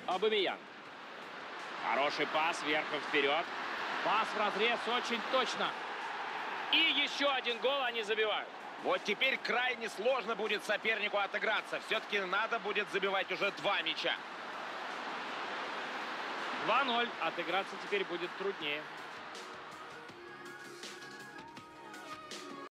Аубамейянг. Хороший пас верхом вперед. Пас в разрез очень точно. И еще один гол они забивают. Вот теперь крайне сложно будет сопернику отыграться. Все-таки надо будет забивать уже 2 мяча. 2-0. Отыграться теперь будет труднее.